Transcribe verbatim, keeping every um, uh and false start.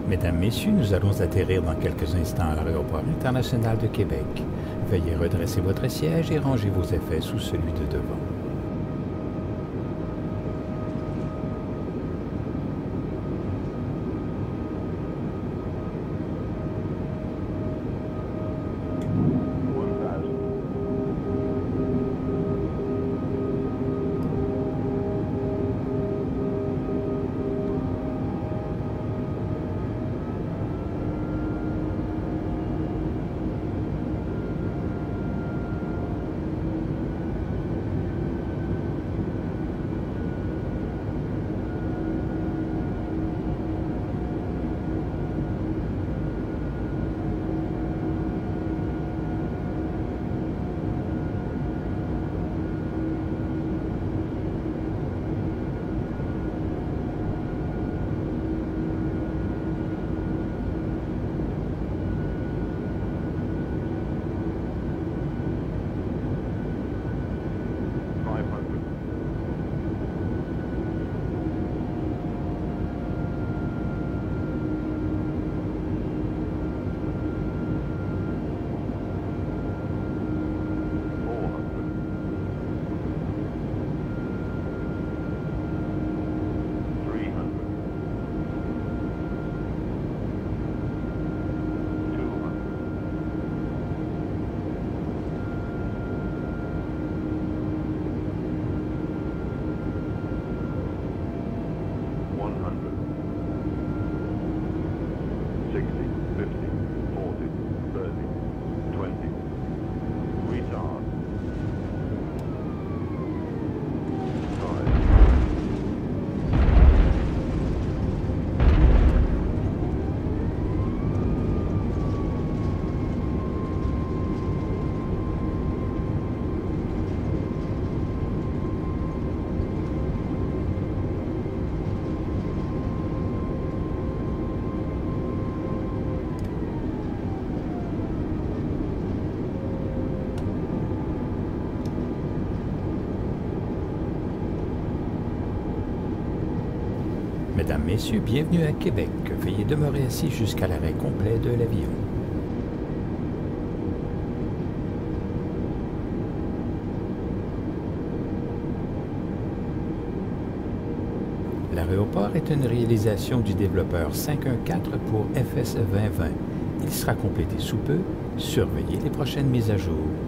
Mesdames, Messieurs, nous allons atterrir dans quelques instants à l'aéroport international de Québec. Veuillez redresser votre siège et ranger vos effets sous celui de devant. Mesdames, Messieurs, bienvenue à Québec. Veuillez demeurer assis jusqu'à l'arrêt complet de l'avion. L'aéroport est une réalisation du développeur cinq un quatre pour F S vingt vingt. Il sera complété sous peu. Surveillez les prochaines mises à jour.